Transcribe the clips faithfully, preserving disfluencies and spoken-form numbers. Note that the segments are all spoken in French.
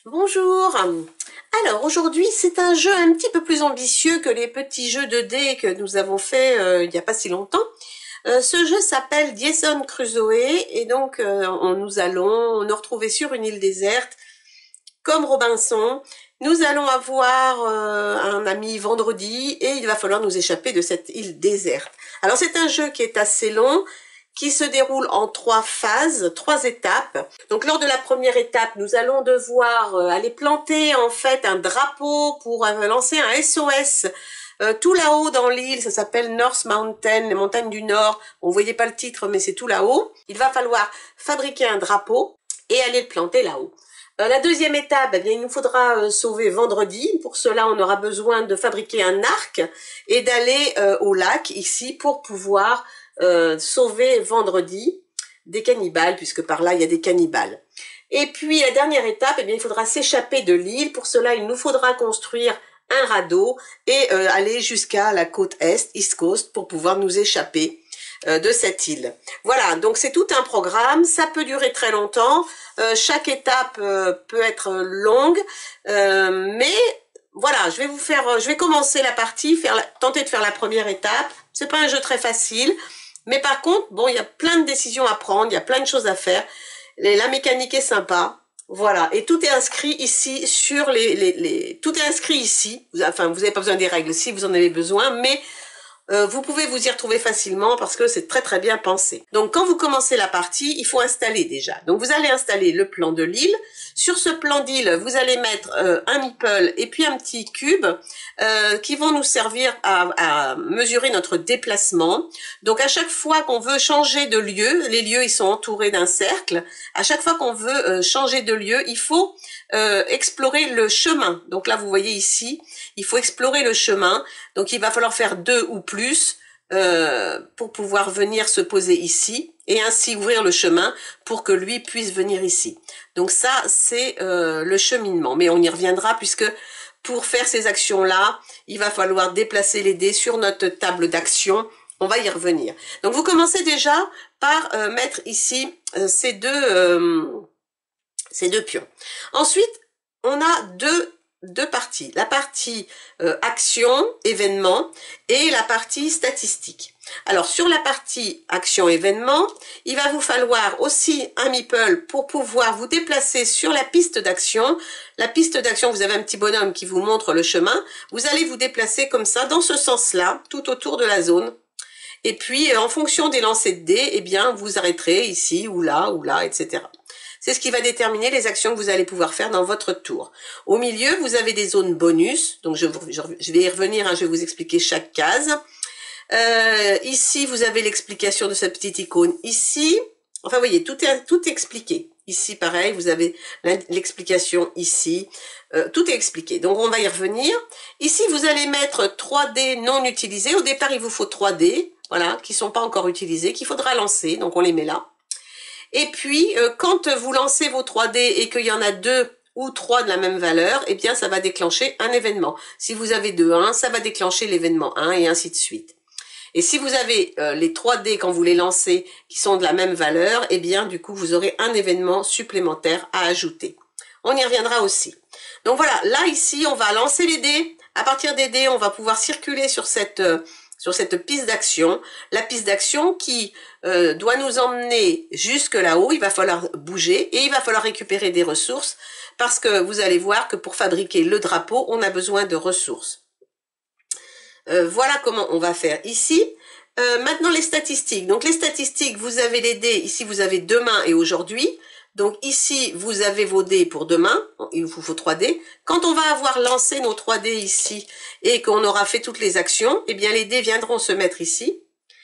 Bonjour. Alors aujourd'hui c'est un jeu un petit peu plus ambitieux que les petits jeux de dés que nous avons fait euh, il n'y a pas si longtemps. Euh, ce jeu s'appelle Jason Crusoe et donc euh, on, nous allons nous retrouver sur une île déserte comme Robinson. Nous allons avoir euh, un ami vendredi et il va falloir nous échapper de cette île déserte. Alors c'est un jeu qui est assez long, qui se déroule en trois phases, trois étapes. Donc lors de la première étape, nous allons devoir euh, aller planter en fait un drapeau pour euh, lancer un S O S euh, tout là-haut dans l'île. Ça s'appelle North Mountain, les montagnes du Nord. On voyait pas le titre, mais c'est tout là-haut. Il va falloir fabriquer un drapeau et aller le planter là-haut. Euh, la deuxième étape, eh bien, il nous faudra euh, sauver vendredi. Pour cela, on aura besoin de fabriquer un arc et d'aller euh, au lac ici pour pouvoir Euh, sauver vendredi des cannibales, puisque par là il y a des cannibales. Et puis la dernière étape, eh bien, il faudra s'échapper de l'île. Pour cela, il nous faudra construire un radeau et euh, aller jusqu'à la côte est, East Coast, pour pouvoir nous échapper euh, de cette île. Voilà, donc c'est tout un programme. Ça peut durer très longtemps. Euh, chaque étape euh, peut être longue, euh, mais voilà, je vais vous faire, je vais commencer la partie, faire la, tenter de faire la première étape. C'est pas un jeu très facile. Mais par contre, bon, il y a plein de décisions à prendre, il y a plein de choses à faire. Les, la mécanique est sympa, voilà. Et tout est inscrit ici sur les, les, les... tout est inscrit ici. Enfin, vous n'avez pas besoin des règles si vous en avez besoin, mais euh, vous pouvez vous y retrouver facilement parce que c'est très très bien pensé. Donc, quand vous commencez la partie, il faut installer déjà. Donc, vous allez installer le plan de l'île. Sur ce plan d'île, vous allez mettre euh, un meeple et puis un petit cube euh, qui vont nous servir à, à mesurer notre déplacement. Donc, à chaque fois qu'on veut changer de lieu, les lieux ils sont entourés d'un cercle. À chaque fois qu'on veut euh, changer de lieu, il faut euh, explorer le chemin. Donc là, vous voyez ici, il faut explorer le chemin. Donc, il va falloir faire deux ou plus euh, pour pouvoir venir se poser ici et ainsi ouvrir le chemin pour que lui puisse venir ici. Donc ça, c'est euh, le cheminement. Mais on y reviendra puisque pour faire ces actions-là, il va falloir déplacer les dés sur notre table d'action. On va y revenir. Donc vous commencez déjà par euh, mettre ici euh, ces deux euh, ces deux pions. Ensuite, on a deux deux parties. La partie euh, action, événement et la partie statistique. Alors, sur la partie action, événement, il va vous falloir aussi un meeple pour pouvoir vous déplacer sur la piste d'action. La piste d'action, vous avez un petit bonhomme qui vous montre le chemin. Vous allez vous déplacer comme ça, dans ce sens-là, tout autour de la zone. Et puis, en fonction des lancers de dés, eh bien, vous arrêterez ici ou là, ou là, et cetera. C'est ce qui va déterminer les actions que vous allez pouvoir faire dans votre tour. Au milieu, vous avez des zones bonus. Donc, je, je, je vais y revenir, hein, je vais vous expliquer chaque case. Euh, ici, vous avez l'explication de cette petite icône. Ici, enfin, vous voyez, tout est, tout est expliqué. Ici, pareil, vous avez l'explication ici. Euh, tout est expliqué. Donc, on va y revenir. Ici, vous allez mettre trois dés non utilisés. Au départ, il vous faut trois dés, voilà, qui sont pas encore utilisés, qu'il faudra lancer. Donc, on les met là. Et puis, euh, quand vous lancez vos trois dés et qu'il y en a deux ou trois de la même valeur, eh bien, ça va déclencher un événement. Si vous avez deux un, ça va déclencher l'événement un et ainsi de suite. Et si vous avez euh, les trois dés quand vous les lancez qui sont de la même valeur, eh bien, du coup, vous aurez un événement supplémentaire à ajouter. On y reviendra aussi. Donc voilà, là, ici, on va lancer les dés. À partir des dés, on va pouvoir circuler sur cette... Euh, sur cette piste d'action, la piste d'action qui euh, doit nous emmener jusque là-haut. Il va falloir bouger et il va falloir récupérer des ressources parce que vous allez voir que pour fabriquer le drapeau, on a besoin de ressources. Euh, voilà comment on va faire ici. Euh, maintenant, les statistiques. Donc, les statistiques, vous avez les dés. Ici, vous avez demain et aujourd'hui. Donc ici, vous avez vos dés pour demain, il vous faut trois dés. Quand on va avoir lancé nos trois dés ici et qu'on aura fait toutes les actions, eh bien les dés viendront se mettre ici.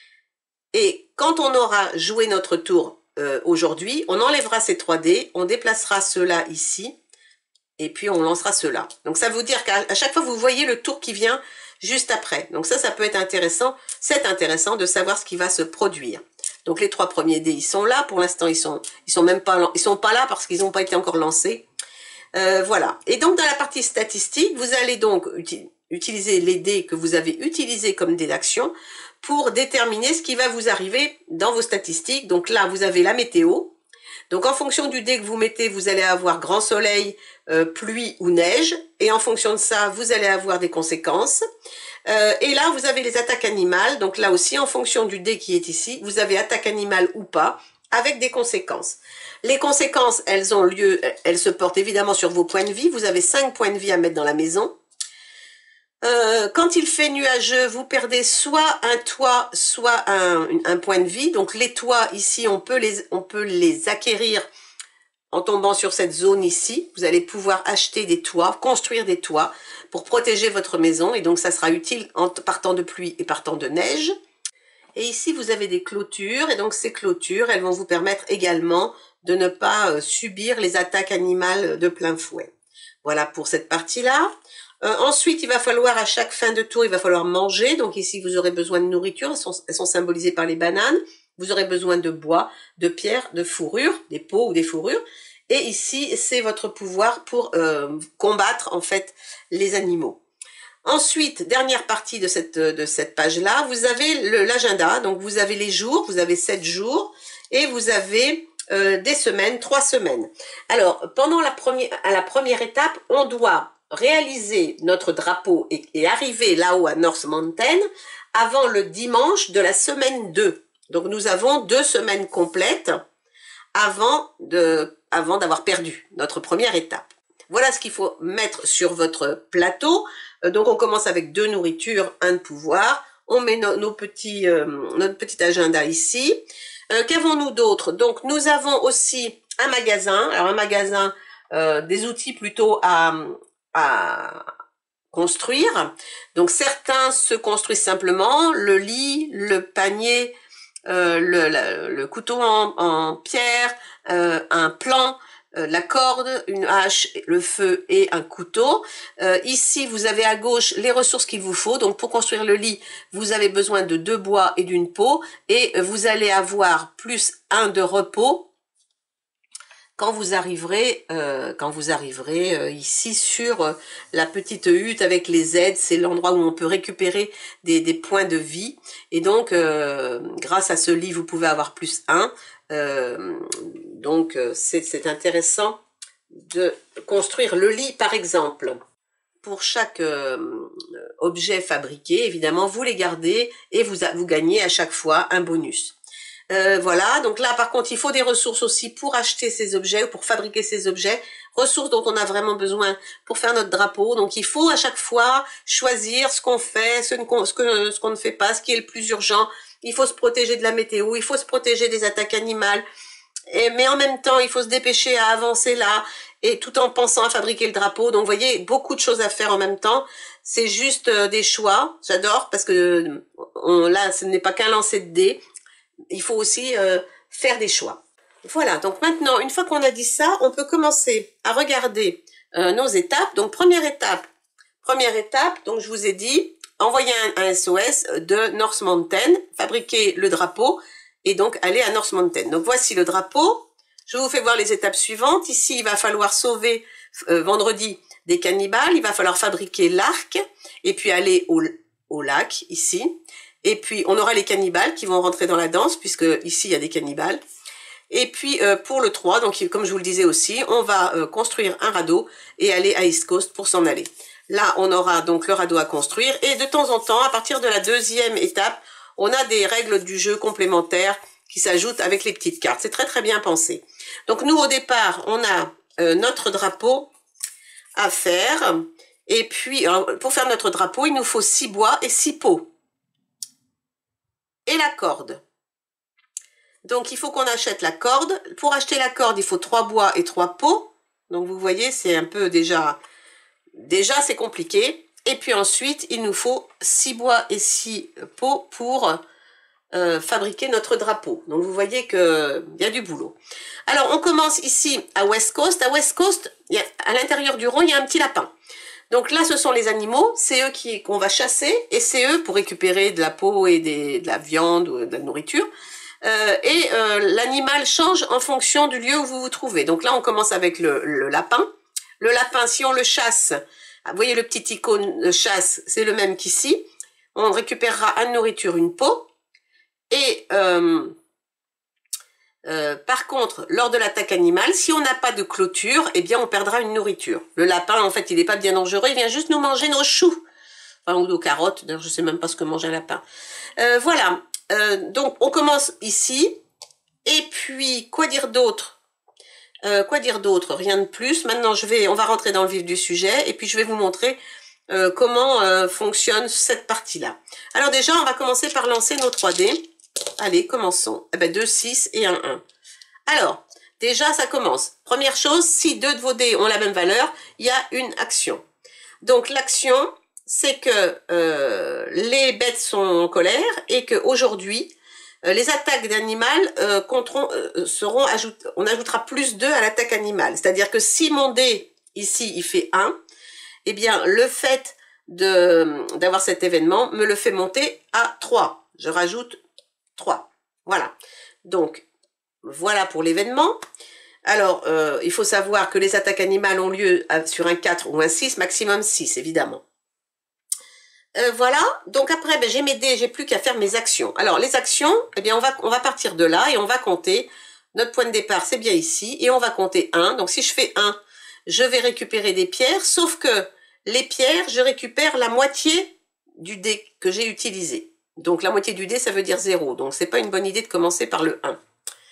Et quand on aura joué notre tour euh, aujourd'hui, on enlèvera ces trois dés, on déplacera ceux-là ici et puis on lancera ceux-là. Donc ça veut dire qu'à chaque fois, vous voyez le tour qui vient juste après. Donc ça, ça peut être intéressant. C'est intéressant de savoir ce qui va se produire. Donc les trois premiers dés, ils sont là. Pour l'instant, ils sont, ils sont même pas, ils sont pas là parce qu'ils n'ont pas été encore lancés. Euh, voilà. Et donc dans la partie statistique, vous allez donc uti utiliser les dés que vous avez utilisés comme dés d'action pour déterminer ce qui va vous arriver dans vos statistiques. Donc là, vous avez la météo. Donc en fonction du dé que vous mettez, vous allez avoir grand soleil, euh, pluie ou neige. Et en fonction de ça, vous allez avoir des conséquences. Euh, et là, vous avez les attaques animales. Donc là aussi, en fonction du dé qui est ici, vous avez attaque animale ou pas, avec des conséquences. Les conséquences, elles ont lieu, elles se portent évidemment sur vos points de vie. Vous avez cinq points de vie à mettre dans la maison. Euh, quand il fait nuageux, vous perdez soit un toit, soit un, un point de vie. Donc les toits, ici, on peut les, on peut les acquérir en tombant sur cette zone ici. Vous allez pouvoir acheter des toits, construire des toits pour protéger votre maison. Et donc ça sera utile en partant de pluie et partant de neige. Et ici, vous avez des clôtures. Et donc ces clôtures, elles vont vous permettre également de ne pas euh, subir les attaques animales de plein fouet. Voilà pour cette partie-là. Euh, ensuite, il va falloir, à chaque fin de tour, il va falloir manger. Donc ici, vous aurez besoin de nourriture. Elles sont, elles sont symbolisées par les bananes. Vous aurez besoin de bois, de pierres, de fourrures, des peaux ou des fourrures. Et ici, c'est votre pouvoir pour euh, combattre, en fait, les animaux. Ensuite, dernière partie de cette, de cette page-là, vous avez l'agenda. Donc, vous avez les jours. Vous avez sept jours. Et vous avez euh, des semaines, trois semaines. Alors, pendant la première, à la première étape, on doit réaliser notre drapeau et, et arriver là-haut à North Mountain avant le dimanche de la semaine deux. Donc nous avons deux semaines complètes avant de, avant d'avoir perdu notre première étape. Voilà ce qu'il faut mettre sur votre plateau. Euh, donc on commence avec deux nourritures, un de pouvoir. On met no, nos petits, euh, notre petit agenda ici. Euh, Qu'avons-nous d'autre? Donc nous avons aussi un magasin. Alors un magasin, euh, des outils plutôt à à construire. Donc certains se construisent simplement, le lit, le panier, euh, le, le, le couteau en, en pierre, euh, un plan, euh, la corde, une hache, le feu et un couteau. Euh, ici, vous avez à gauche les ressources qu'il vous faut. Donc pour construire le lit, vous avez besoin de deux bois et d'une peau. Et vous allez avoir plus un de repos quand vous arriverez, euh, quand vous arriverez euh, ici sur euh, la petite hutte avec les aides. C'est l'endroit où on peut récupérer des, des points de vie. Et donc, euh, grâce à ce lit, vous pouvez avoir plus un. Euh, donc, euh, c'est intéressant de construire le lit, par exemple. Pour chaque euh, objet fabriqué, évidemment, vous les gardez et vous, vous gagnez à chaque fois un bonus. Euh, voilà, donc là par contre il faut des ressources aussi pour acheter ces objets ou pour fabriquer ces objets, ressources dont on a vraiment besoin pour faire notre drapeau. Donc il faut à chaque fois choisir ce qu'on fait, ce qu'on ce que, ce qu'on ne fait pas, ce qui est le plus urgent. Il faut se protéger de la météo, il faut se protéger des attaques animales, et, mais en même temps il faut se dépêcher à avancer là, et tout en pensant à fabriquer le drapeau. Donc vous voyez, beaucoup de choses à faire en même temps. C'est juste euh, des choix, j'adore, parce que on, là ce n'est pas qu'un lancer de dés. Il faut aussi euh, faire des choix. Voilà, donc maintenant, une fois qu'on a dit ça, on peut commencer à regarder euh, nos étapes. Donc, première étape, première étape, donc je vous ai dit, envoyer un, un S O S de North Mountain, fabriquer le drapeau, et donc aller à North Mountain. Donc, voici le drapeau. Je vous fais voir les étapes suivantes. Ici, il va falloir sauver euh, vendredi des cannibales. Il va falloir fabriquer l'arc, et puis aller au, au lac, ici. Et puis, on aura les cannibales qui vont rentrer dans la danse, puisque ici, il y a des cannibales. Et puis, euh, pour le trois, donc comme je vous le disais aussi, on va euh, construire un radeau et aller à East Coast pour s'en aller. Là, on aura donc le radeau à construire. Et de temps en temps, à partir de la deuxième étape, on a des règles du jeu complémentaires qui s'ajoutent avec les petites cartes. C'est très, très bien pensé. Donc, nous, au départ, on a euh, notre drapeau à faire. Et puis, alors, pour faire notre drapeau, il nous faut six bois et six peaux. Et la corde. Donc, il faut qu'on achète la corde. Pour acheter la corde, il faut trois bois et trois peaux. Donc, vous voyez, c'est un peu déjà... Déjà, c'est compliqué. Et puis ensuite, il nous faut six bois et six peaux pour euh, fabriquer notre drapeau. Donc, vous voyez qu'il y a du boulot. Alors, on commence ici à West Coast. À West Coast, il y a, à l'intérieur du rond, il y a un petit lapin. Donc là, ce sont les animaux, c'est eux qui qu'on va chasser, et c'est eux pour récupérer de la peau et des, de la viande ou de la nourriture. Euh, et euh, l'animal change en fonction du lieu où vous vous trouvez. Donc là, on commence avec le, le lapin. Le lapin, si on le chasse, vous voyez le petit icône de chasse, c'est le même qu'ici. On récupérera une nourriture, une peau. Et euh, Euh, par contre, lors de l'attaque animale, si on n'a pas de clôture, eh bien on perdra une nourriture. Le lapin, en fait, il n'est pas bien dangereux, il vient juste nous manger nos choux. Enfin, ou nos carottes, d'ailleurs je sais même pas ce que mange un lapin. Euh, voilà, euh, donc on commence ici. Et puis, quoi dire d'autre euh, Quoi dire d'autre Rien de plus. Maintenant, je vais, on va rentrer dans le vif du sujet, et puis je vais vous montrer euh, comment euh, fonctionne cette partie-là. Alors déjà, on va commencer par lancer nos trois dés. Allez, commençons. Eh ben, deux, six et un, un. Alors, déjà, ça commence. Première chose, si deux de vos dés ont la même valeur, il y a une action. Donc, l'action, c'est que euh, les bêtes sont en colère et qu'aujourd'hui, euh, les attaques d'animal euh, euh, seront ajoutées. On ajoutera plus deux à l'attaque animale. C'est-à-dire que si mon dé, ici, il fait un, eh bien, le fait de d'avoir cet événement me le fait monter à trois. Je rajoute trois. Voilà. Donc, voilà pour l'événement. Alors, euh, il faut savoir que les attaques animales ont lieu sur un quatre ou un six, maximum six, évidemment. Euh, voilà. Donc après, ben, j'ai mes dés, j'ai plus qu'à faire mes actions. Alors, les actions, eh bien, on va, on va partir de là et on va compter. Notre point de départ, c'est bien ici. Et on va compter un. Donc, si je fais un, je vais récupérer des pierres. Sauf que les pierres, je récupère la moitié du dé que j'ai utilisé. Donc la moitié du dé, ça veut dire zéro. Donc c'est pas une bonne idée de commencer par le un.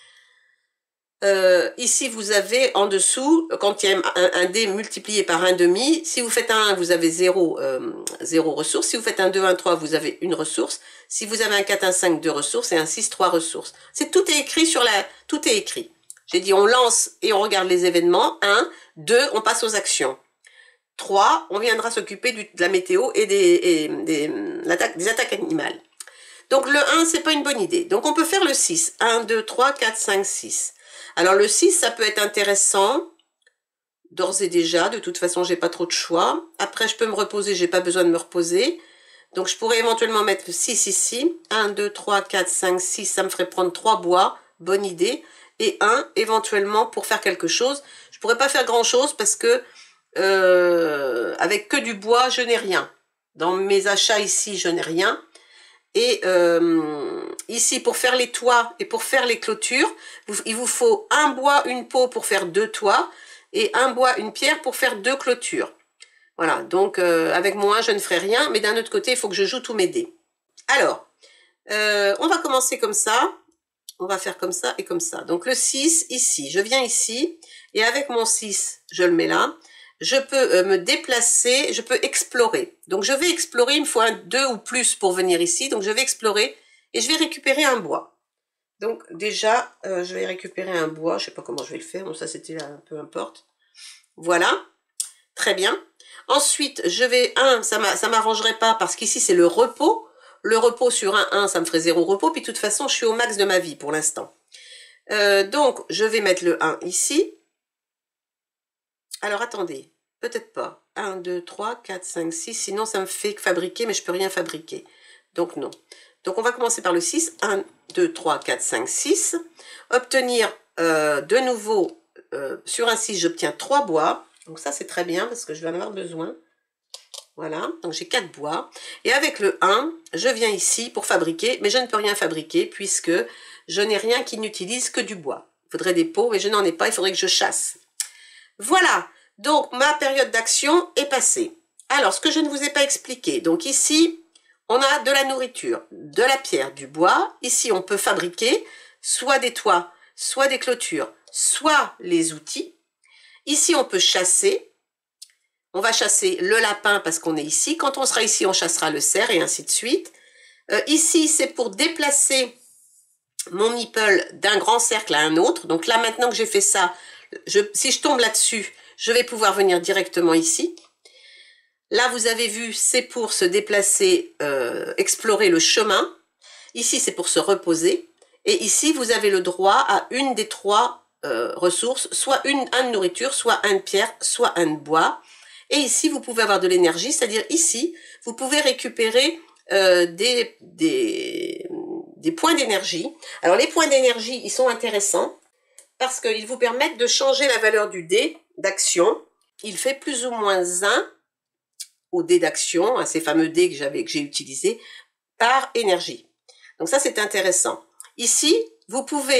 Euh, ici, vous avez en dessous, quand il y a un, un dé multiplié par un demi, si vous faites un un, vous avez zéro, euh, zéro ressources. Si vous faites un deux, un trois, vous avez une ressource. Si vous avez un quatre, un cinq, deux ressources et un six, trois ressources. C'est tout est écrit sur la, tout est écrit. J'ai dit on lance et on regarde les événements. un, deux, on passe aux actions. trois, on viendra s'occuper de la météo et des, et des, des attaques animales. Donc le un, c'est pas une bonne idée. Donc on peut faire le six. un, deux, trois, quatre, cinq, six. Alors le six, ça peut être intéressant, d'ores et déjà. De toute façon, j'ai pas trop de choix. Après, je peux me reposer, j'ai pas besoin de me reposer. Donc je pourrais éventuellement mettre le six ici. un, deux, trois, quatre, cinq, six, ça me ferait prendre trois bois. Bonne idée. Et un, éventuellement, pour faire quelque chose. Je pourrais pas faire grand chose parce que euh, avec que du bois, je n'ai rien. Dans mes achats ici, je n'ai rien. Et euh, ici, pour faire les toits et pour faire les clôtures, vous, il vous faut un bois, une peau pour faire deux toits, et un bois, une pierre pour faire deux clôtures. Voilà, donc euh, avec moi, je ne ferai rien, mais d'un autre côté, il faut que je joue tous mes dés. Alors, euh, on va commencer comme ça, on va faire comme ça et comme ça. Donc le six, ici, je viens ici, et avec mon six, je le mets là. Je peux euh, me déplacer, je peux explorer. Donc je vais explorer, il me faut un deux ou plus pour venir ici. Donc je vais explorer et je vais récupérer un bois. Donc déjà, euh, je vais récupérer un bois. Je sais pas comment je vais le faire. Bon, ça c'était là, peu importe. Voilà, très bien. Ensuite, je vais, un, ça m'arrangerait pas parce qu'ici c'est le repos. Le repos sur un un, ça me ferait zéro repos. Puis de toute façon, je suis au max de ma vie pour l'instant. Euh, donc, je vais mettre le un ici. Alors, attendez. Peut-être pas. un, deux, trois, quatre, cinq, six. Sinon, ça me fait fabriquer, mais je peux rien fabriquer. Donc, non. Donc, on va commencer par le six. un, deux, trois, quatre, cinq, six. Obtenir euh, de nouveau, euh, sur un six, j'obtiens trois bois. Donc, ça, c'est très bien parce que je vais en avoir besoin. Voilà. Donc, j'ai quatre bois. Et avec le un, je viens ici pour fabriquer, mais je ne peux rien fabriquer puisque je n'ai rien qui n'utilise que du bois. Il faudrait des pots, mais je n'en ai pas. Il faudrait que je chasse. Voilà. Donc, ma période d'action est passée. Alors, ce que je ne vous ai pas expliqué, donc ici, on a de la nourriture, de la pierre, du bois. Ici, on peut fabriquer soit des toits, soit des clôtures, soit les outils. Ici, on peut chasser. On va chasser le lapin parce qu'on est ici. Quand on sera ici, on chassera le cerf et ainsi de suite. Euh, ici, c'est pour déplacer mon meeple d'un grand cercle à un autre. Donc là, maintenant que j'ai fait ça, je, si je tombe là-dessus, je vais pouvoir venir directement ici. Là, vous avez vu, c'est pour se déplacer, euh, explorer le chemin. Ici, c'est pour se reposer. Et ici, vous avez le droit à une des trois euh, ressources, soit une, un de nourriture, soit un de pierre, soit un de bois. Et ici, vous pouvez avoir de l'énergie, c'est-à-dire ici, vous pouvez récupérer euh, des, des, des points d'énergie. Alors, les points d'énergie, ils sont intéressants parce qu'ils vous permettent de changer la valeur du dé d'action. Il fait plus ou moins un au dé d'action, à ces fameux dés que j'avais que j'ai utilisés, par énergie. Donc ça, c'est intéressant. Ici, vous pouvez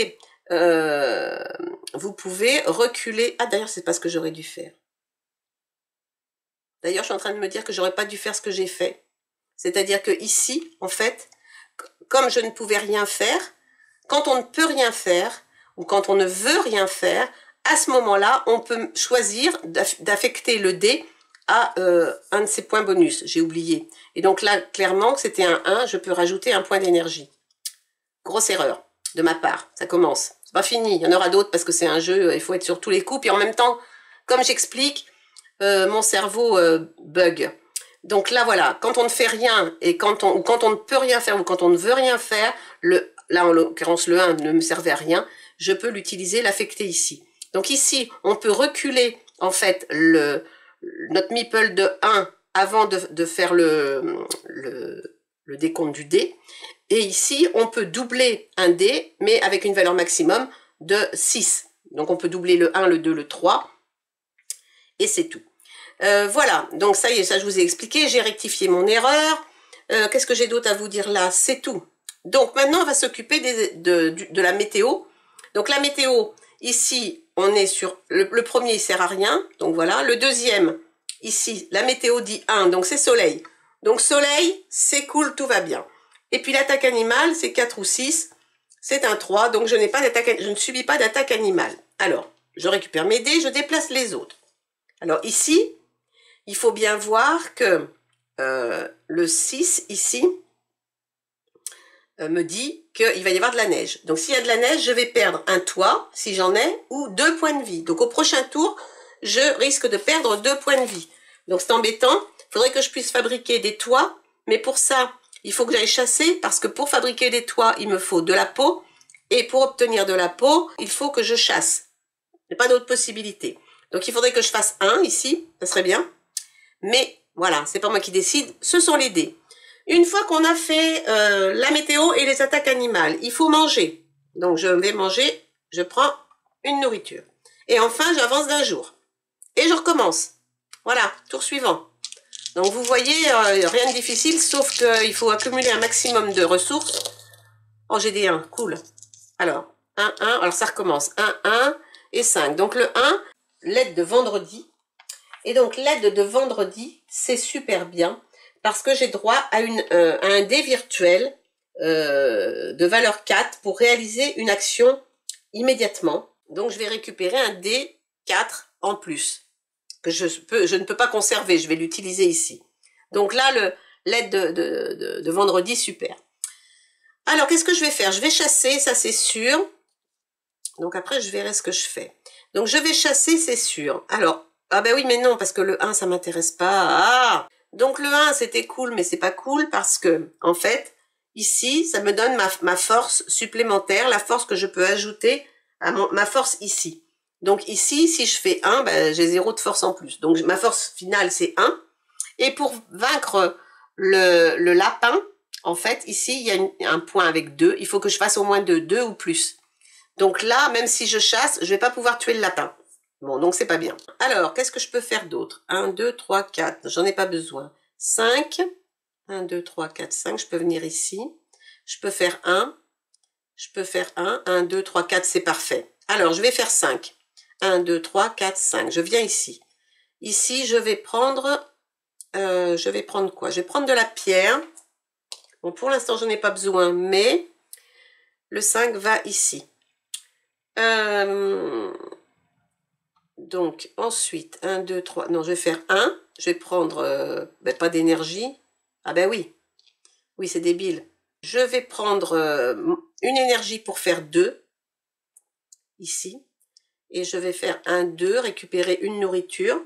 euh, vous pouvez reculer. Ah, d'ailleurs, c'est pas ce que j'aurais dû faire. D'ailleurs, je suis en train de me dire que j'aurais pas dû faire ce que j'ai fait. C'est-à-dire que ici, en fait, comme je ne pouvais rien faire, quand on ne peut rien faire, ou quand on ne veut rien faire, à ce moment-là, on peut choisir d'affecter le dé à euh, un de ces points bonus. J'ai oublié. Et donc là, clairement, c'était un un, je peux rajouter un point d'énergie. Grosse erreur de ma part. Ça commence. C'est pas fini. Il y en aura d'autres parce que c'est un jeu, il faut être sur tous les coups. Puis en même temps, comme j'explique, euh, mon cerveau euh, bug. Donc là, voilà, quand on ne fait rien, et quand on, ou quand on ne peut rien faire, ou quand on ne veut rien faire, le, là, en l'occurrence, le un ne me servait à rien, je peux l'utiliser, l'affecter ici. Donc ici, on peut reculer, en fait, le, notre meeple de un avant de, de faire le, le, le décompte du dé. Et ici, on peut doubler un dé, mais avec une valeur maximum de six. Donc on peut doubler le un, le deux, le trois, et c'est tout. Euh, voilà, donc ça y est, ça je vous ai expliqué, j'ai rectifié mon erreur. Euh, Qu'est-ce que j'ai d'autre à vous dire là? C'est tout. Donc maintenant, on va s'occuper de, de, de la météo. Donc la météo, ici, on est sur... Le, le premier, il sert à rien, donc voilà. Le deuxième, ici, la météo dit un, donc c'est soleil. Donc soleil, c'est cool, tout va bien. Et puis l'attaque animale, c'est quatre ou six, c'est un trois, donc je n'ai pas d'attaque, je ne subis pas d'attaque animale. Alors, je récupère mes dés, je déplace les autres. Alors ici, il faut bien voir que euh, le six, ici, euh, me dit qu'il va y avoir de la neige. Donc s'il y a de la neige, je vais perdre un toit, si j'en ai, ou deux points de vie. Donc au prochain tour, je risque de perdre deux points de vie. Donc c'est embêtant. Il faudrait que je puisse fabriquer des toits, mais pour ça, il faut que j'aille chasser, parce que pour fabriquer des toits, il me faut de la peau, et pour obtenir de la peau, il faut que je chasse. Il n'y a pas d'autre possibilité. Donc il faudrait que je fasse un ici, ça serait bien. Mais voilà, c'est pas moi qui décide, ce sont les dés. Une fois qu'on a fait euh, la météo et les attaques animales, il faut manger. Donc je vais manger, je prends une nourriture. Et enfin, j'avance d'un jour. Et je recommence. Voilà, tour suivant. Donc vous voyez, euh, rien de difficile, sauf qu'il faut accumuler un maximum de ressources. Oh, j'ai des un, cool. Alors, un, un, alors ça recommence. un, un et cinq. Donc le un, l'aide de vendredi. Et donc l'aide de vendredi, c'est super bien parce que j'ai droit à, une, euh, à un dé virtuel euh, de valeur quatre pour réaliser une action immédiatement. Donc je vais récupérer un dé quatre en plus que je, peux, je ne peux pas conserver, je vais l'utiliser ici. Donc là, le l'aide de, de, de, de vendredi, super. Alors qu'est-ce que je vais faire? Je vais chasser, ça c'est sûr. Donc après, je verrai ce que je fais. Donc je vais chasser, c'est sûr. Alors, ah ben oui, mais non, parce que le un, ça m'intéresse pas. Ah, donc le un, c'était cool, mais c'est pas cool parce que, en fait, ici, ça me donne ma, ma force supplémentaire, la force que je peux ajouter à mon, ma force ici. Donc ici, si je fais un, ben, j'ai zéro de force en plus. Donc ma force finale, c'est un. Et pour vaincre le, le lapin, en fait, ici, il y a une, un point avec deux. Il faut que je fasse au moins de deux ou plus. Donc là, même si je chasse, je vais pas pouvoir tuer le lapin. Bon, donc c'est pas bien. Alors, qu'est-ce que je peux faire d'autre? un, deux, trois, quatre. J'en ai pas besoin. cinq. un, deux, trois, quatre, cinq. Je peux venir ici. Je peux faire un. Je peux faire un. un, deux, trois, quatre, c'est parfait. Alors, je vais faire cinq. un, deux, trois, quatre, cinq. Je viens ici. Ici, je vais prendre... Euh, je vais prendre quoi? Je vais prendre de la pierre. Bon, pour l'instant, je n'en ai pas besoin, mais le cinq va ici. Euh... Donc, ensuite, un, deux, trois... Non, je vais faire un. Je vais prendre... Euh, ben, pas d'énergie. Ah ben oui. Oui, c'est débile. Je vais prendre euh, une énergie pour faire deux. Ici. Et je vais faire un, deux, récupérer une nourriture.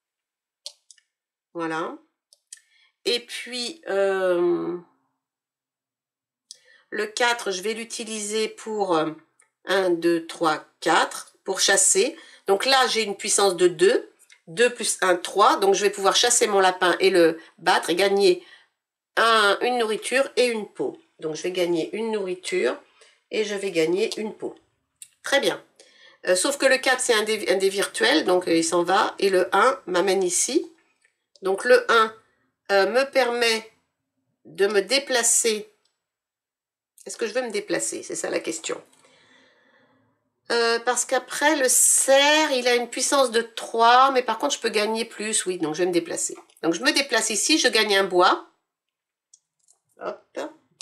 Voilà. Et puis, euh, le quatre, je vais l'utiliser pour euh, un, deux, trois, quatre, pour chasser. Donc là, j'ai une puissance de deux. deux plus un, trois. Donc je vais pouvoir chasser mon lapin et le battre et gagner un, une nourriture et une peau. Donc je vais gagner une nourriture et je vais gagner une peau. Très bien. Euh, sauf que le quatre, c'est un dé, un dé virtuel, donc euh, il s'en va. Et le un m'amène ici. Donc le un euh, me permet de me déplacer. Est-ce que je veux me déplacer? C'est ça la question. Euh, parce qu'après, le cerf, il a une puissance de trois, mais par contre, je peux gagner plus, oui, donc je vais me déplacer. Donc, je me déplace ici, je gagne un bois. Hop.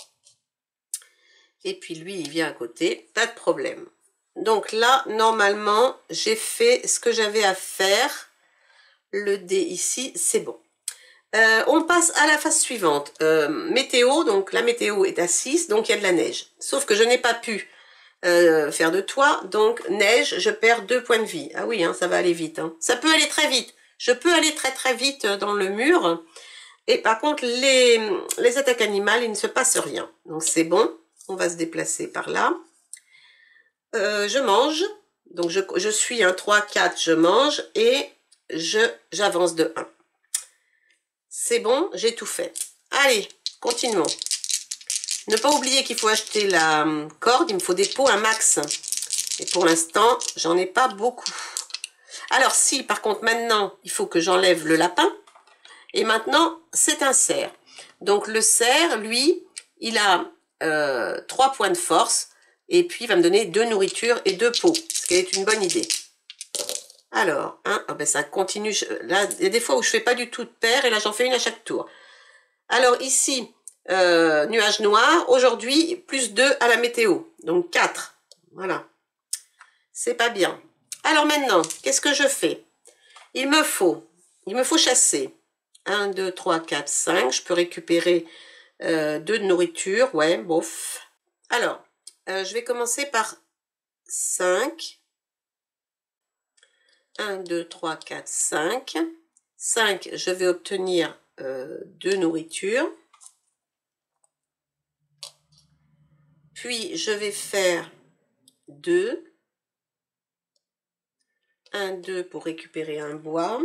Et puis, lui, il vient à côté, pas de problème. Donc là, normalement, j'ai fait ce que j'avais à faire. Le dé ici, c'est bon. Euh, on passe à la phase suivante. Euh, météo, donc la météo est à six, donc il y a de la neige. Sauf que je n'ai pas pu Euh, faire de toit, donc neige, je perds deux points de vie. Ah oui, hein, ça va aller vite. Hein. Ça peut aller très vite. Je peux aller très très vite dans le mur. Et par contre, les, les attaques animales, il ne se passe rien. Donc c'est bon, on va se déplacer par là. Euh, je mange, donc je, je suis un trois, quatre, je mange et je j'avance de un. C'est bon, j'ai tout fait. Allez, continuons. Ne pas oublier qu'il faut acheter la corde, il me faut des pots un max. Et pour l'instant, j'en ai pas beaucoup. Alors si, par contre, maintenant, il faut que j'enlève le lapin. Et maintenant, c'est un cerf. Donc le cerf, lui, il a euh, trois points de force. Et puis, il va me donner deux nourritures et deux pots. Ce qui est une bonne idée. Alors, hein, oh ben ça continue. Je, là, il y a des fois où je fais pas du tout de paire. Et là, j'en fais une à chaque tour. Alors ici... Euh, nuage noir, aujourd'hui, plus deux à la météo, donc quatre, voilà, c'est pas bien. Alors maintenant, qu'est-ce que je fais? Il me faut, il me faut chasser, un, deux, trois, quatre, cinq, je peux récupérer euh, deux de nourriture, ouais, bof. Alors, euh, je vais commencer par cinq, un, deux, trois, quatre, cinq, cinq, je vais obtenir euh, deux nourritures. Puis, je vais faire deux. un, deux pour récupérer un bois.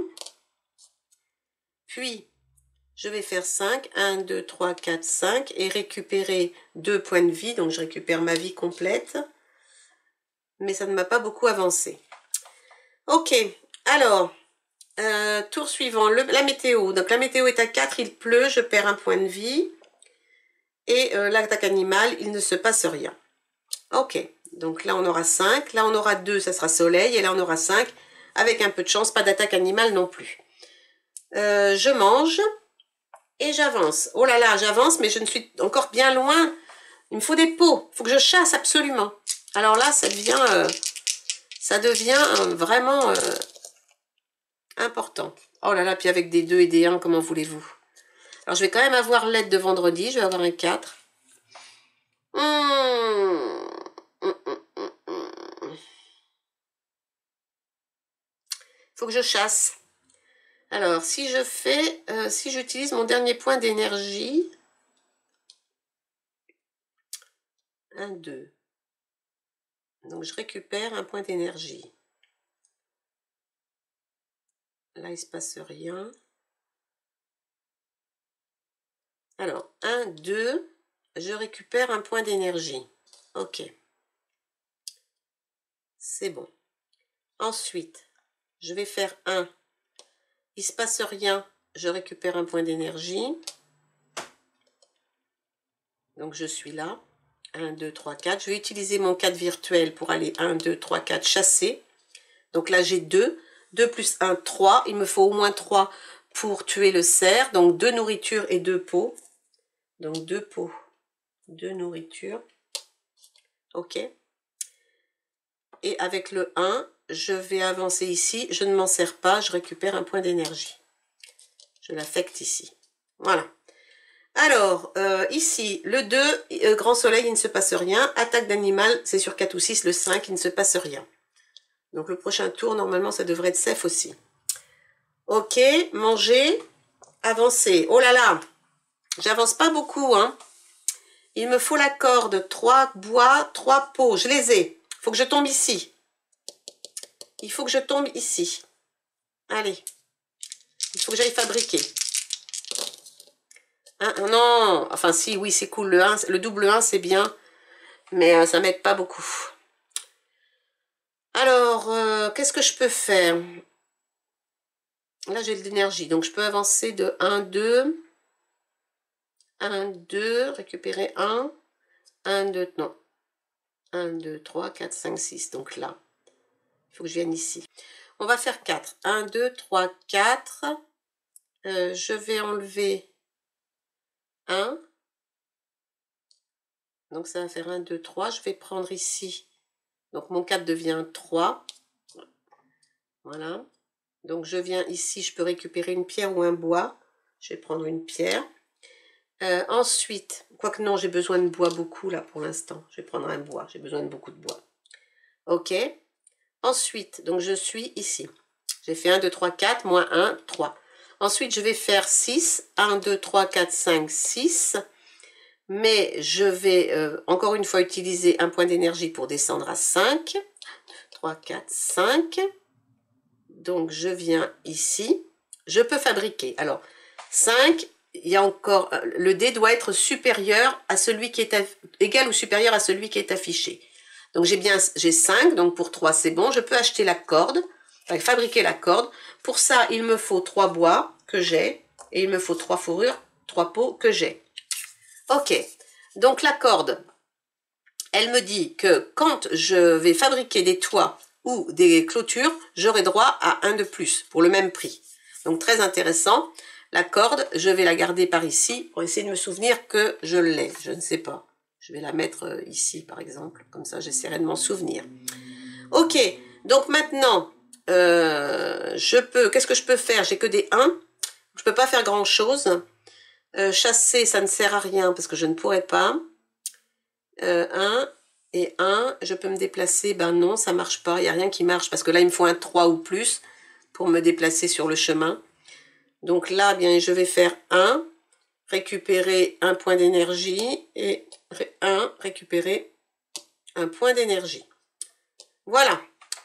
Puis, je vais faire cinq. un, deux, trois, quatre, cinq. Et récupérer deux points de vie. Donc, je récupère ma vie complète. Mais ça ne m'a pas beaucoup avancé. Ok. Alors, euh, tour suivant. Le, la météo. Donc, la météo est à quatre. Il pleut. Je perds un point de vie. Et euh, l'attaque animale, il ne se passe rien. Ok, donc là on aura cinq, là on aura deux, ça sera soleil, et là on aura cinq, avec un peu de chance, pas d'attaque animale non plus. Euh, je mange, et j'avance. Oh là là, j'avance, mais je ne suis encore bien loin. Il me faut des pots, il faut que je chasse absolument. Alors là, ça devient, euh, ça devient euh, vraiment euh, important. Oh là là, puis avec des deux et des un, comment voulez-vous? Alors je vais quand même avoir l'aide de vendredi, je vais avoir un quatre. Mmh. Faut que je chasse. Alors, si je fais, euh, si j'utilise mon dernier point d'énergie, un, deux. Donc, je récupère un point d'énergie. Là, il ne se passe rien. Alors, un, deux, je récupère un point d'énergie. Ok. C'est bon. Ensuite, je vais faire un. Il ne se passe rien, je récupère un point d'énergie. Donc, je suis là. un, deux, trois, quatre. Je vais utiliser mon quatre virtuel pour aller un, deux, trois, quatre, chasser. Donc là, j'ai deux. deux plus un, trois. Il me faut au moins trois pour tuer le cerf. Donc, deux nourritures et deux pots. Donc, deux pots, deux nourritures. Ok. Et avec le un, je vais avancer ici. Je ne m'en sers pas. Je récupère un point d'énergie. Je l'affecte ici. Voilà. Alors, euh, ici, le deux, euh, grand soleil, il ne se passe rien. Attaque d'animal, c'est sur quatre ou six. Le cinq, il ne se passe rien. Donc, le prochain tour, normalement, ça devrait être safe aussi. Ok, manger, avancer. Oh là là, j'avance pas beaucoup, hein. Il me faut la corde, trois bois, trois pots. Je les ai. Il faut que je tombe ici. Il faut que je tombe ici. Allez. Il faut que j'aille fabriquer. Un, non, enfin si, oui, c'est cool. Le, un, le double un, c'est bien. Mais euh, ça m'aide pas beaucoup. Alors, euh, qu'est-ce que je peux faire? Là, j'ai de l'énergie. Donc, je peux avancer de un, deux. un, deux, récupérer un. un, deux, non. un, deux, trois, quatre, cinq, six. Donc là, il faut que je vienne ici. On va faire quatre. un, deux, trois, quatre. Euh, je vais enlever un. Donc ça va faire un, deux, trois. Je vais prendre ici. Donc mon quatre devient trois. Voilà. Donc je viens ici, je peux récupérer une pierre ou un bois. Je vais prendre une pierre. Euh, ensuite, quoique non, j'ai besoin de bois beaucoup là pour l'instant. Je vais prendre un bois, j'ai besoin de beaucoup de bois. Ok. Ensuite, donc je suis ici. J'ai fait un, deux, trois, quatre, moins un, trois. Ensuite, je vais faire six. un, deux, trois, quatre, cinq, six. Mais je vais euh, encore une fois utiliser un point d'énergie pour descendre à cinq. trois, quatre, cinq. Donc je viens ici. Je peux fabriquer. Alors, cinq, il y a encore, le dé doit être supérieur à celui qui est, égal ou supérieur à celui qui est affiché. Donc j'ai bien, j'ai cinq, donc pour trois c'est bon. Je peux acheter la corde, enfin, fabriquer la corde. Pour ça, il me faut trois bois que j'ai, et il me faut trois fourrures, trois peaux que j'ai. Ok, donc la corde, elle me dit que quand je vais fabriquer des toits ou des clôtures, j'aurai droit à un de plus pour le même prix. Donc très intéressant. La corde, je vais la garder par ici pour essayer de me souvenir que je l'ai. Je ne sais pas. Je vais la mettre ici par exemple. Comme ça, j'essaierai de m'en souvenir. Ok. Donc maintenant, euh, je peux. Qu'est-ce que je peux faire? J'ai que des un. Je peux pas faire grand chose. Euh, chasser, ça ne sert à rien parce que je ne pourrais pas. Euh, un et un. Je peux me déplacer. Ben non, ça marche pas. Il n'y a rien qui marche parce que là, il me faut un trois ou plus pour me déplacer sur le chemin. Donc là, bien, je vais faire un, récupérer un point d'énergie et un, récupérer un point d'énergie. Voilà.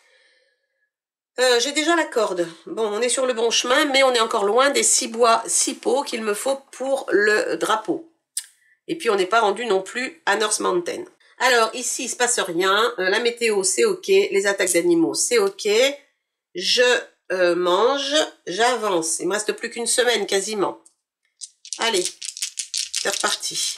Euh, j'ai déjà la corde. Bon, on est sur le bon chemin, mais on est encore loin des six bois, six pots qu'il me faut pour le drapeau. Et puis, on n'est pas rendu non plus à North Mountain. Alors, ici, il ne se passe rien. Euh, la météo, c'est OK. Les attaques d'animaux, c'est OK. Je... Euh, mange, j'avance. Il me reste plus qu'une semaine quasiment. Allez, c'est reparti.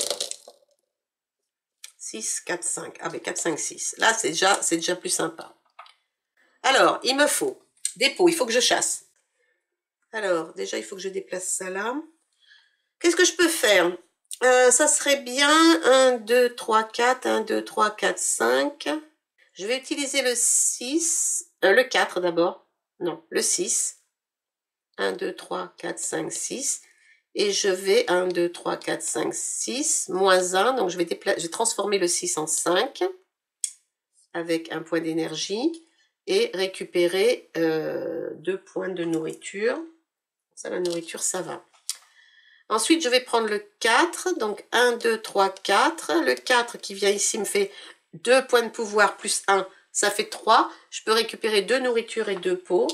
six, quatre, cinq. Ah ben quatre, cinq, six. Là, c'est déjà, c'est déjà plus sympa. Alors, il me faut des pots. Il faut que je chasse. Alors, déjà, il faut que je déplace ça là. Qu'est-ce que je peux faire? euh, Ça serait bien un, deux, trois, quatre. un, deux, trois, quatre, cinq. Je vais utiliser le six. Euh, le quatre d'abord. Non, le six. un, deux, trois, quatre, cinq, six. Et je vais un, deux, trois, quatre, cinq, six, moins un. Donc je vais, je vais transformer le six en cinq avec un point d'énergie et récupérer euh, deux points de nourriture. Ça, la nourriture, ça va. Ensuite, je vais prendre le quatre. Donc un, deux, trois, quatre. Le quatre qui vient ici me fait deux points de pouvoir plus un. Ça fait trois. Je peux récupérer deux nourritures et deux pots.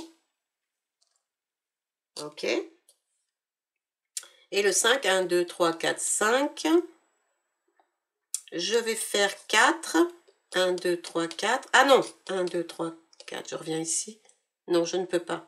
Ok. Et le cinq, un, deux, trois, quatre, cinq. Je vais faire quatre. un, deux, trois, quatre. Ah non, un, deux, trois, quatre. Je reviens ici. Non, je ne peux pas.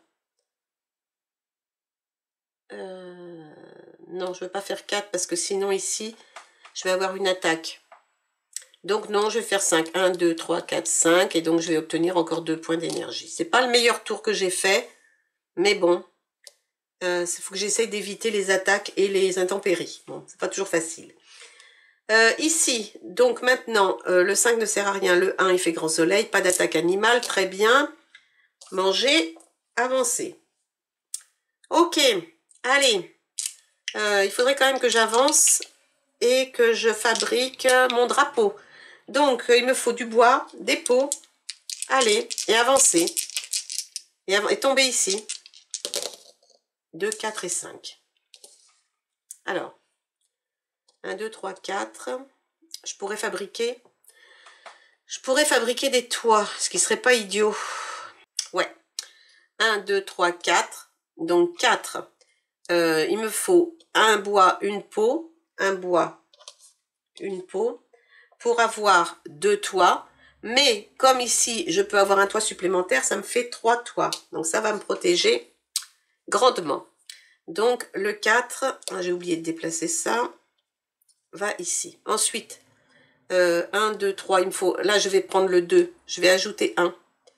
Euh, non, je ne veux pas faire quatre parce que sinon ici, je vais avoir une attaque. Donc non, je vais faire cinq. un, deux, trois, quatre, cinq. Et donc, je vais obtenir encore deux points d'énergie. C'est pas le meilleur tour que j'ai fait. Mais bon, il euh, faut que j'essaye d'éviter les attaques et les intempéries. Bon, c'est pas toujours facile. Euh, ici, donc maintenant, euh, le cinq ne sert à rien. Le un, il fait grand soleil. Pas d'attaque animale. Très bien. Manger. Avancer. Ok. Allez. Euh, il faudrait quand même que j'avance et que je fabrique mon drapeau. Donc, il me faut du bois, des pots. Allez. Et avancer. Et, av et tomber ici. deux, quatre et cinq. Alors. un, deux, trois, quatre. Je pourrais fabriquer... Je pourrais fabriquer des toits, ce qui serait pas idiot. Ouais. un, deux, trois, quatre. Donc quatre. Euh, il me faut un bois, une peau. Un bois, une peau. Pour avoir deux toits. Mais comme ici, je peux avoir un toit supplémentaire, ça me fait trois toits. Donc ça va me protéger grandement. Donc le quatre, j'ai oublié de déplacer ça, va ici. Ensuite, Euh, un, deux, trois, il me faut... Là, je vais prendre le deux. Je vais ajouter un.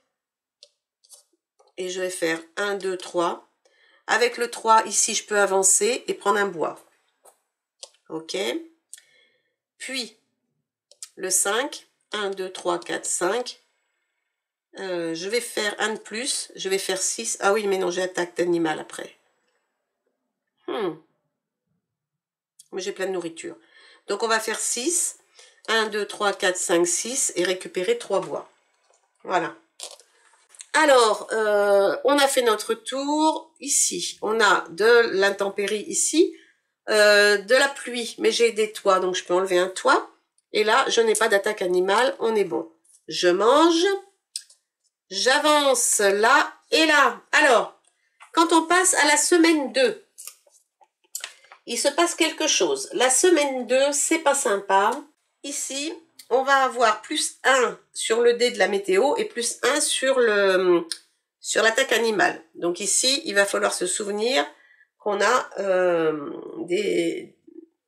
Et je vais faire un, deux, trois. Avec le trois, ici, je peux avancer et prendre un bois. OK. Puis, le cinq. un, deux, trois, quatre, cinq. Euh, je vais faire un de plus. Je vais faire six. Ah oui, mais non, j'ai attaque d'animal après. Hmm. Mais j'ai plein de nourriture. Donc, on va faire six. un, deux, trois, quatre, cinq, six. Et récupérer trois bois. Voilà. Alors, euh, on a fait notre tour. Ici, on a de l'intempérie ici. Euh, de la pluie, mais j'ai des toits, donc je peux enlever un toit. Et là, je n'ai pas d'attaque animale, on est bon. Je mange. J'avance là et là. Alors, quand on passe à la semaine deux, il se passe quelque chose. La semaine deux, c'est pas sympa. Ici, on va avoir plus un sur le dé de la météo et plus un sur le sur l'attaque animale. Donc ici, il va falloir se souvenir qu'on a euh, des,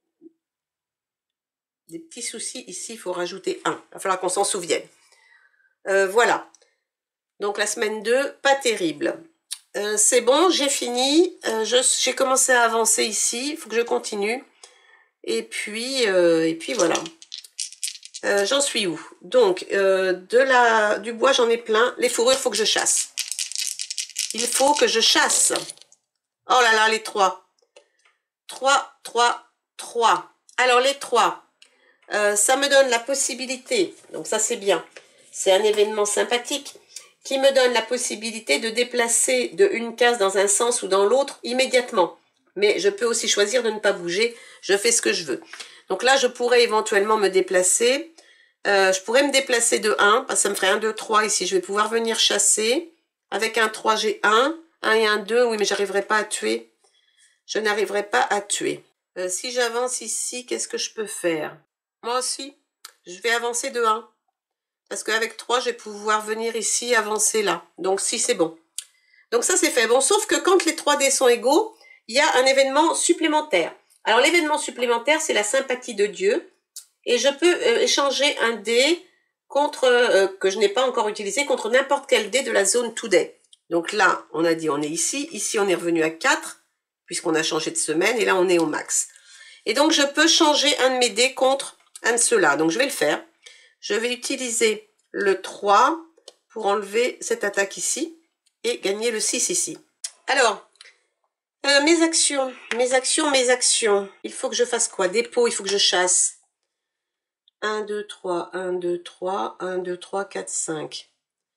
des petits soucis. Ici, il faut rajouter un. Il va falloir qu'on s'en souvienne. Euh, voilà. Donc la semaine deux, pas terrible. Euh, c'est bon, j'ai fini. Euh, j'ai commencé à avancer ici. Il faut que je continue. Et puis, euh, et puis voilà. Euh, j'en suis où? Donc, euh, de la, du bois, j'en ai plein. Les fourrures, il faut que je chasse. Il faut que je chasse. Oh là là, les trois. Trois, trois, trois. Alors, les trois, euh, ça me donne la possibilité, donc ça c'est bien, c'est un événement sympathique, qui me donne la possibilité de déplacer de une case dans un sens ou dans l'autre immédiatement. Mais je peux aussi choisir de ne pas bouger, je fais ce que je veux. Donc là, je pourrais éventuellement me déplacer. Euh, je pourrais me déplacer de un, parce que ça me ferait un, deux, trois ici. Je vais pouvoir venir chasser. Avec un trois, j'ai un. un et un deux, oui, mais j'arriverai pas à tuer. Je n'arriverai pas à tuer. Euh, si j'avance ici, qu'est-ce que je peux faire? Moi aussi, je vais avancer de un. Parce qu'avec trois, je vais pouvoir venir ici, avancer là. Donc si, c'est bon. Donc ça, c'est fait. Bon, sauf que quand les trois dés sont égaux, il y a un événement supplémentaire. Alors l'événement supplémentaire, c'est la sympathie de Dieu. Et je peux euh, échanger un dé contre euh, que je n'ai pas encore utilisé contre n'importe quel dé de la zone today. Donc là, on a dit on est ici. Ici, on est revenu à quatre, puisqu'on a changé de semaine. Et là, on est au max. Et donc, je peux changer un de mes dés contre un de ceux-là. Donc, je vais le faire. Je vais utiliser le trois pour enlever cette attaque ici et gagner le six ici. Alors, euh, mes actions, mes actions, mes actions. Il faut que je fasse quoi? Dépôt, il faut que je chasse. un, deux, trois, un, deux, trois, un, deux, trois, quatre, cinq.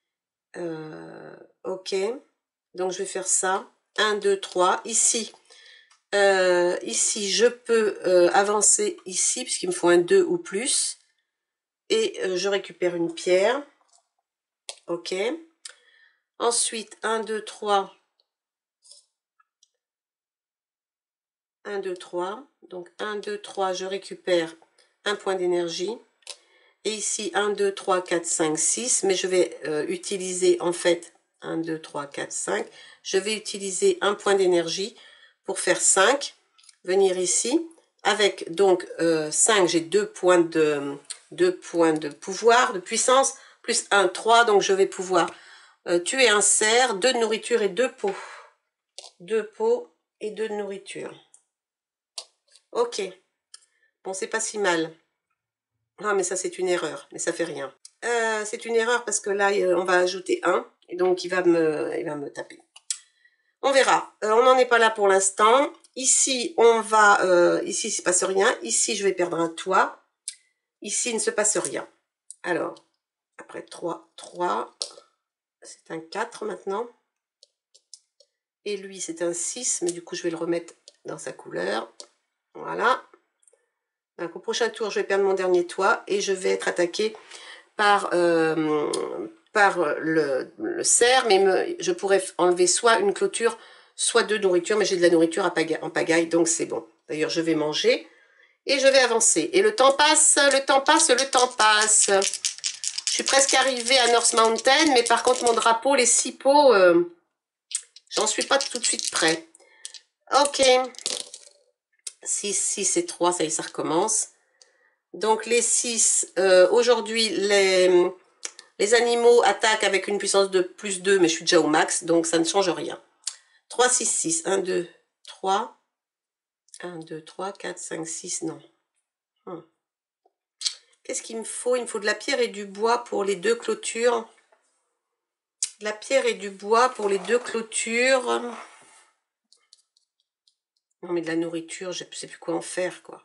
Euh, ok. Donc, je vais faire ça. un, deux, trois. Ici, euh, ici, je peux euh, avancer ici, puisqu'il me faut un deux ou plus. Et euh, je récupère une pierre. Ok. Ensuite, un, deux, trois. un, deux, trois. Donc, un, deux, trois, je récupère un point d'énergie. Et ici, un, deux, trois, quatre, cinq, six. Mais je vais euh, utiliser, en fait, un, deux, trois, quatre, cinq. Je vais utiliser un point d'énergie pour faire cinq. Venir ici. Avec, donc, euh, cinq, j'ai deux points de, deux points de pouvoir, de puissance. Plus un, trois. Donc, je vais pouvoir euh, tuer un cerf, deux de nourriture et deux pots. Deux pots et deux de nourriture. Ok. Bon, c'est pas si mal. Ah, mais ça, c'est une erreur. Mais ça fait rien. Euh, c'est une erreur parce que là, on va ajouter un. Et donc, il va me, il va me taper. On verra. Euh, on n'en est pas là pour l'instant. Ici, on va... Euh, ici, il ne se passe rien. Ici, je vais perdre un toit. Ici, il ne se passe rien. Alors, après trois, trois. C'est un quatre maintenant. Et lui, c'est un six. Mais du coup, je vais le remettre dans sa couleur. Voilà. Donc, au prochain tour, je vais perdre mon dernier toit et je vais être attaqué par, euh, par le, le cerf, mais me, je pourrais enlever soit une clôture, soit deux nourritures, mais j'ai de la nourriture à pagaille, en pagaille, donc c'est bon. D'ailleurs, je vais manger et je vais avancer. Et le temps passe, le temps passe, le temps passe. Je suis presque arrivée à North Mountain, mais par contre, mon drapeau, les six pots, euh, j'en suis pas tout de suite prêt. Ok. six, six et trois, ça y est, ça recommence. Donc les six, euh, aujourd'hui, les, les animaux attaquent avec une puissance de plus deux, mais je suis déjà au max, donc ça ne change rien. trois, six, six. un, deux, trois. un, deux, trois, quatre, cinq, six, non. Hmm. Qu'est-ce qu'il me faut? Il me faut de la pierre et du bois pour les deux clôtures. De la pierre et du bois pour les deux clôtures. Non, mais de la nourriture, je ne sais plus quoi en faire, quoi.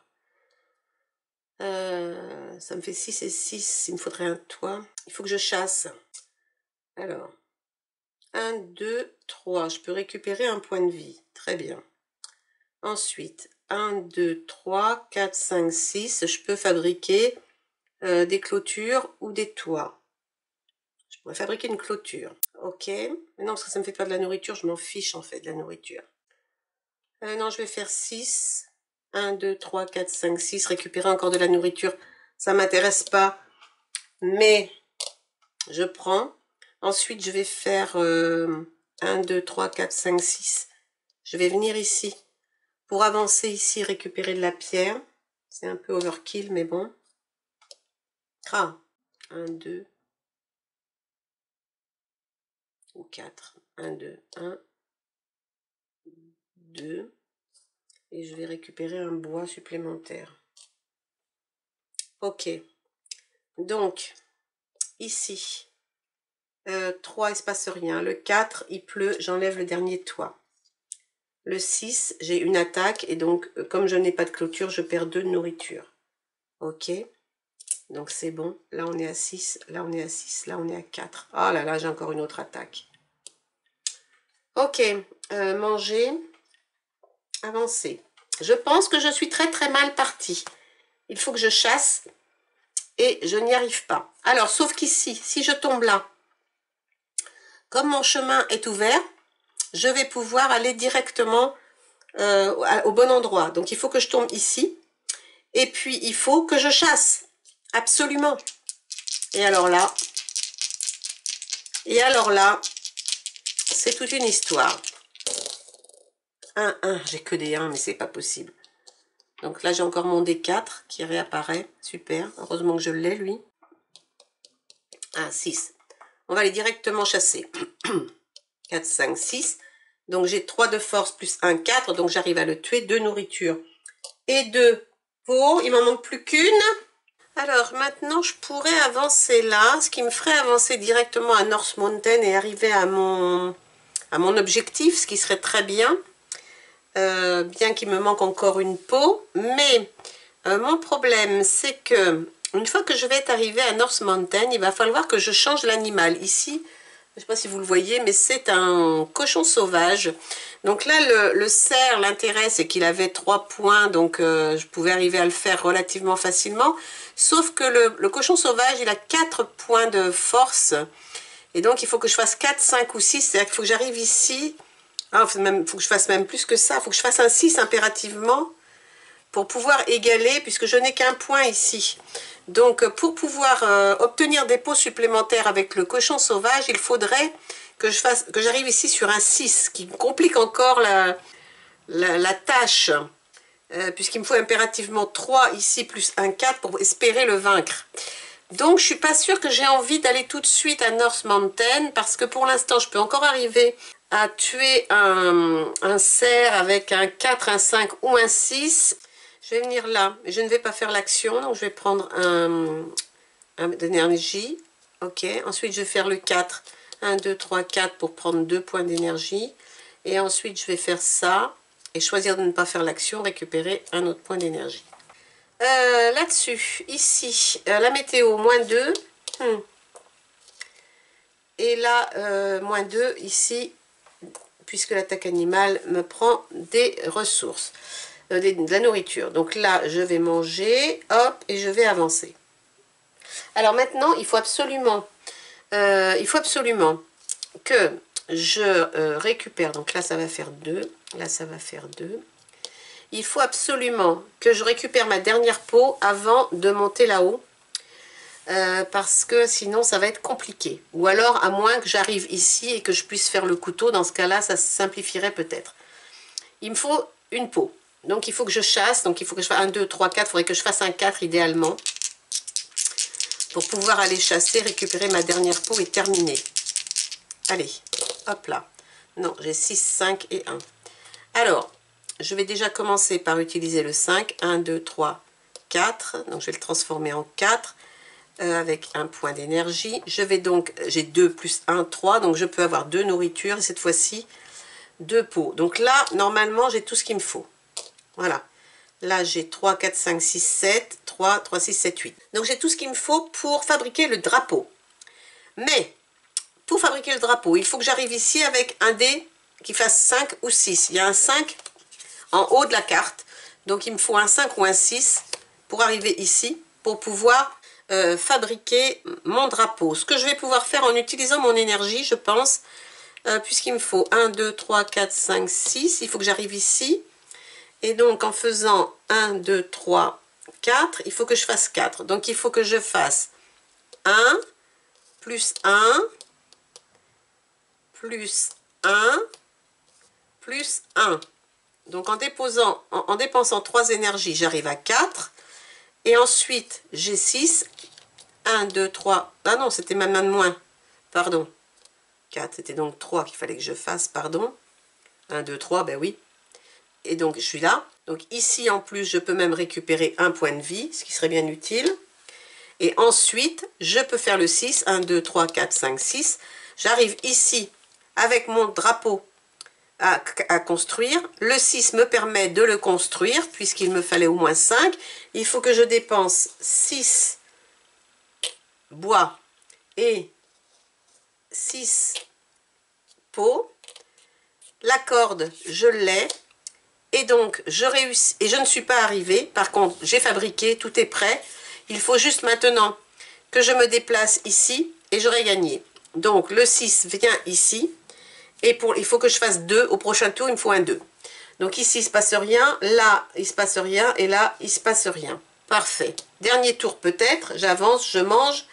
Euh, ça me fait six et six. Il me faudrait un toit. Il faut que je chasse. Alors, un, deux, trois. Je peux récupérer un point de vie. Très bien. Ensuite, un, deux, trois, quatre, cinq, six. Je peux fabriquer euh, des clôtures ou des toits. Je pourrais fabriquer une clôture. Ok. Mais non, parce que ça ne me fait pas de la nourriture. Je m'en fiche, en fait, de la nourriture. Euh, non, je vais faire six. un, deux, trois, quatre, cinq, six. Récupérer encore de la nourriture. Ça ne m'intéresse pas. Mais je prends. Ensuite, je vais faire euh, un, deux, trois, quatre, cinq, six. Je vais venir ici. Pour avancer ici, récupérer de la pierre. C'est un peu overkill, mais bon. Ah, un, deux. Ou quatre. un, deux, un. deux. Et je vais récupérer un bois supplémentaire. Ok. Donc, ici, euh, trois, il ne se passe rien. Le quatre, il pleut, j'enlève le dernier toit. Le six, j'ai une attaque et donc, comme je n'ai pas de clôture, je perds deux de nourriture. Ok. Donc, c'est bon. Là, on est à six. Là, on est à six. Là, on est à quatre. Oh là là, j'ai encore une autre attaque. Ok. Euh, manger. Avancer. Je pense que je suis très très mal partie. Il faut que je chasse et je n'y arrive pas. Alors, sauf qu'ici, si je tombe là, comme mon chemin est ouvert, je vais pouvoir aller directement euh, au bon endroit. Donc, il faut que je tombe ici. Et puis, il faut que je chasse. Absolument. Et alors là, et alors là, c'est toute une histoire. un, un, j'ai que des un, mais c'est pas possible. Donc là, j'ai encore mon D quatre qui réapparaît. Super. Heureusement que je l'ai, lui. un, six. On va aller directement chasser. quatre, cinq, six. Donc j'ai trois de force plus un, quatre. Donc j'arrive à le tuer. deux nourriture et deux peaux. Il m'en manque plus qu'une. Alors maintenant, je pourrais avancer là. Ce qui me ferait avancer directement à North Mountain et arriver à mon, à mon objectif. Ce qui serait très bien. Euh, bien qu'il me manque encore une peau. Mais euh, mon problème, c'est que une fois que je vais être arrivée à North Mountain, il va falloir que je change l'animal. Ici, je ne sais pas si vous le voyez, mais c'est un cochon sauvage. Donc là, le, le cerf, l'intérêt, c'est qu'il avait trois points, donc euh, je pouvais arriver à le faire relativement facilement. Sauf que le, le cochon sauvage, il a quatre points de force. Et donc, il faut que je fasse quatre, cinq ou six. C'est-à-dire qu'il faut que j'arrive ici. Il ah, faut que je fasse même plus que ça. Il faut que je fasse un six impérativement pour pouvoir égaler, puisque je n'ai qu'un point ici. Donc, pour pouvoir euh, obtenir des peaux supplémentaires avec le cochon sauvage, il faudrait que je fasse, que j'arrive ici sur un six, ce qui complique encore la, la, la tâche, euh, puisqu'il me faut impérativement trois ici, plus un quatre pour espérer le vaincre. Donc, je ne suis pas sûre que j'ai envie d'aller tout de suite à North Mountain, parce que pour l'instant, je peux encore arriver à tuer un, un cerf avec un quatre, un cinq ou un six. Je vais venir là, mais je ne vais pas faire l'action, donc je vais prendre un, un d'énergie. Ok, ensuite je vais faire le quatre. un, deux, trois, quatre pour prendre deux points d'énergie. Et ensuite je vais faire ça et choisir de ne pas faire l'action, récupérer un autre point d'énergie. Euh, Là-dessus, ici, euh, la météo, moins deux. Hmm. Et là, euh, moins deux, ici, puisque l'attaque animale me prend des ressources. De la nourriture. Donc là, je vais manger, hop, et je vais avancer. Alors maintenant, il faut absolument, euh, il faut absolument que je euh, récupère. Donc là, ça va faire deux. Là, ça va faire deux. Il faut absolument que je récupère ma dernière peau avant de monter là-haut. Euh, parce que sinon, ça va être compliqué. Ou alors, à moins que j'arrive ici et que je puisse faire le couteau. Dans ce cas-là, ça se simplifierait peut-être. Il me faut une peau. Donc il faut que je chasse, donc il faut que je fasse un, deux, trois, quatre, il faudrait que je fasse un quatre idéalement. Pour pouvoir aller chasser, récupérer ma dernière peau et terminer. Allez, hop là. Non, j'ai six, cinq et un. Alors, je vais déjà commencer par utiliser le cinq. un, deux, trois, quatre. Donc je vais le transformer en quatre euh, avec un point d'énergie. Je vais donc, j'ai deux plus un, trois. Donc je peux avoir deux nourritures et cette fois-ci, deux peaux. Donc là, normalement, j'ai tout ce qu'il me faut. Voilà. Là, j'ai trois, quatre, cinq, six, sept, trois, trois, six, sept, huit. Donc, j'ai tout ce qu'il me faut pour fabriquer le drapeau. Mais, pour fabriquer le drapeau, il faut que j'arrive ici avec un dé qui fasse cinq ou six. Il y a un cinq en haut de la carte. Donc, il me faut un cinq ou un six pour arriver ici, pour pouvoir euh, fabriquer mon drapeau. Ce que je vais pouvoir faire en utilisant mon énergie, je pense, euh, puisqu'il me faut un, deux, trois, quatre, cinq, six. Il faut que j'arrive ici. Et donc, en faisant un, deux, trois, quatre, il faut que je fasse quatre. Donc, il faut que je fasse un, plus un, plus un, plus un. Donc, en, déposant, en, en dépensant trois énergies, j'arrive à quatre. Et ensuite, j'ai six. un, deux, trois. Ah non, c'était même un de moins. Pardon. quatre, c'était donc trois qu'il fallait que je fasse, pardon. un, deux, trois, ben oui. Et donc, je suis là. Donc, ici, en plus, je peux même récupérer un point de vie, ce qui serait bien utile. Et ensuite, je peux faire le six. un, deux, trois, quatre, cinq, six. J'arrive ici avec mon drapeau à, à construire. Le six me permet de le construire, puisqu'il me fallait au moins cinq. Il faut que je dépense six bois et six peaux. La corde, je l'ai. Et donc, je réussis, et je ne suis pas arrivée. Par contre, j'ai fabriqué, tout est prêt. Il faut juste maintenant que je me déplace ici et j'aurai gagné. Donc, le six vient ici. Et pour, il faut que je fasse deux. Au prochain tour, il me faut un deux. Donc, ici, il ne se passe rien. Là, il ne se passe rien. Et là, il ne se passe rien. Parfait. Dernier tour peut-être. J'avance, je mange.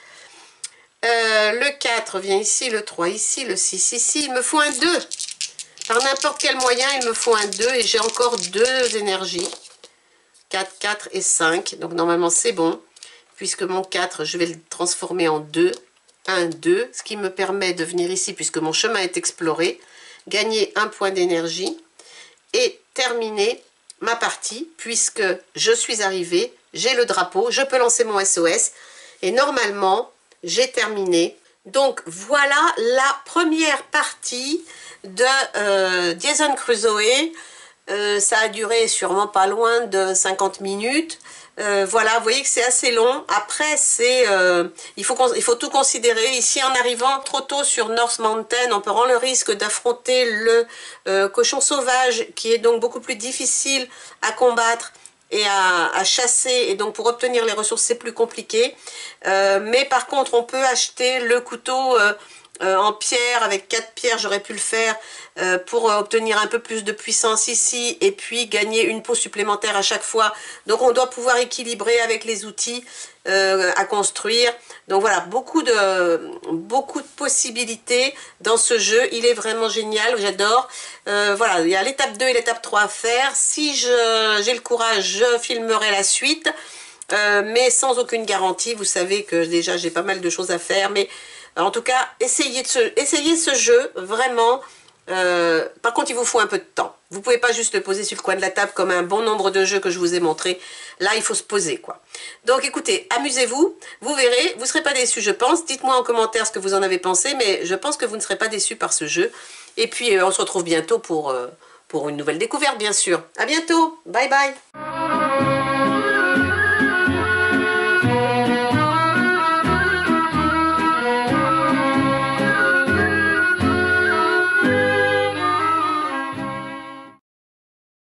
Euh, le quatre vient ici, le trois ici, le six ici. Il me faut un deux. Par n'importe quel moyen, il me faut un deux et j'ai encore deux énergies. quatre, quatre et cinq. Donc normalement, c'est bon. Puisque mon quatre, je vais le transformer en deux. un, deux. Ce qui me permet de venir ici, puisque mon chemin est exploré. Gagner un point d'énergie. Et terminer ma partie, puisque je suis arrivée. J'ai le drapeau. Je peux lancer mon S O S. Et normalement, j'ai terminé. Donc voilà la première partie de euh, Jason Crusoe. Euh, ça a duré sûrement pas loin de cinquante minutes. Euh, voilà, vous voyez que c'est assez long. Après, c'est euh, il faut, il faut tout considérer. Ici, en arrivant trop tôt sur North Mountain, on peut prendre le risque d'affronter le euh, cochon sauvage, qui est donc beaucoup plus difficile à combattre et à, à chasser, et donc pour obtenir les ressources c'est plus compliqué, euh, mais par contre on peut acheter le couteau euh, euh, en pierre, avec quatre pierres j'aurais pu le faire, euh, pour euh, obtenir un peu plus de puissance ici, et puis gagner une peau supplémentaire à chaque fois. Donc on doit pouvoir équilibrer avec les outils euh, à construire. Donc voilà, beaucoup de, beaucoup de possibilités dans ce jeu. Il est vraiment génial, j'adore. Euh, voilà, il y a l'étape deux et l'étape trois à faire. Si j'ai le courage, je filmerai la suite. Euh, mais sans aucune garantie. Vous savez que déjà j'ai pas mal de choses à faire. Mais en tout cas, essayez, de ce, essayez ce jeu, vraiment. Euh, par contre, il vous faut un peu de temps. Vous ne pouvez pas juste le poser sur le coin de la table comme un bon nombre de jeux que je vous ai montré. Là, il faut se poser, quoi. Donc, écoutez, amusez-vous. Vous verrez, vous ne serez pas déçus, je pense. Dites-moi en commentaire ce que vous en avez pensé, mais je pense que vous ne serez pas déçus par ce jeu. Et puis, euh, on se retrouve bientôt pour, euh, pour une nouvelle découverte, bien sûr. À bientôt. Bye bye.